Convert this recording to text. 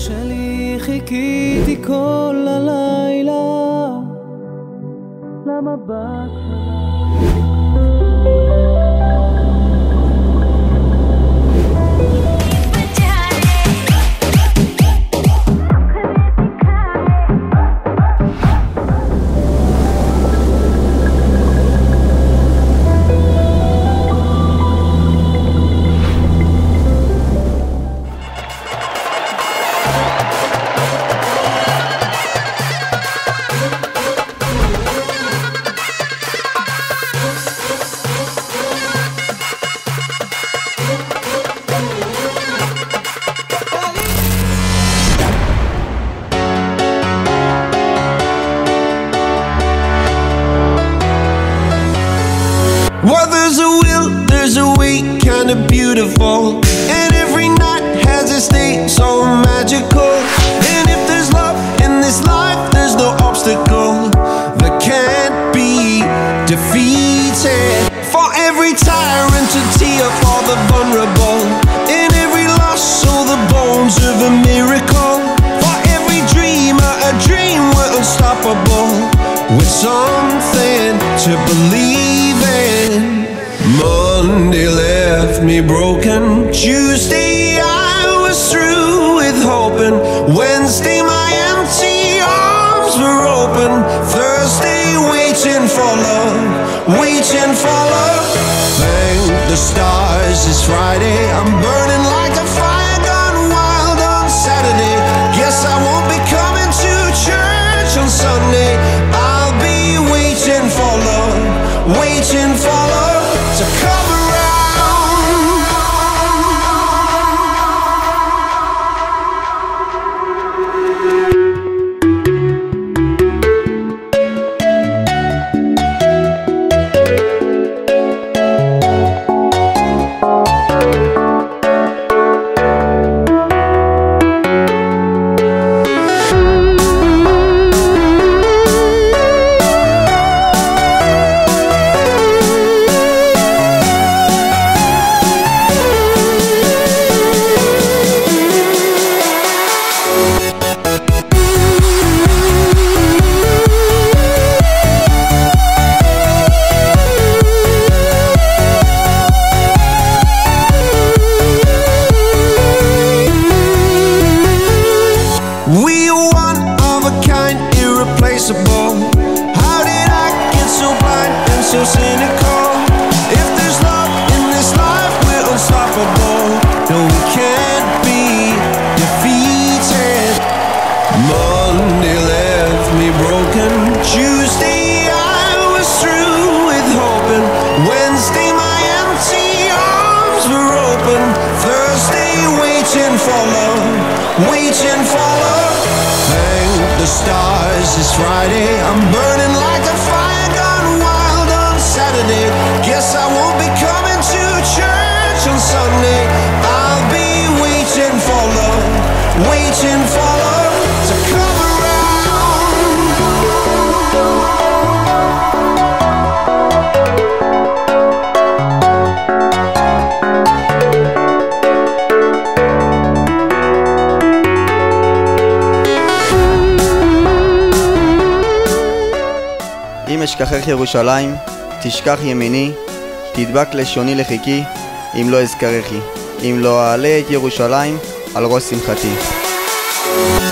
שלי חיכיתי כל הלילה למבט שלך. Well, there's a will, there's a way, kinda beautiful. And every night has a state so magical. And if there's love in this life, there's no obstacle that can't be defeated. For every tyrant, a tear for the vulnerable. In every loss, all the bones of a miracle. For every dreamer, a dream we're unstoppable. With something to believe in. Monday left me broken. Tuesday I was through with hoping. Wednesday my empty arms were open. Thursday waiting for love, waiting for love. Thank the stars it's Friday. I'm burning like a fire gone wild on Saturday. Guess I won't be coming to church on Sunday. I'll be waiting for love, waiting for love to come around. We are one of a kind, irreplaceable. How did I get so blind and so cynical? If there's love in this life, we're unstoppable. No, we can't be defeated. Monday left me broken. Tuesday I was through with hoping. Wednesday my empty arms were open. Thursday waiting for love, waiting for love. Thank the stars it's Friday. I'm burning like a fire gone wild on Saturday. Guess I won't be coming to church on Sunday. I'll be waiting for love, waiting for love to come around. אם אשכחך ירושלים, תשכח ימיני, תדבק לשוני לחיקי, אם לא אזכרכי, אם לא אעלה את ירושלים על ראש שמחתי.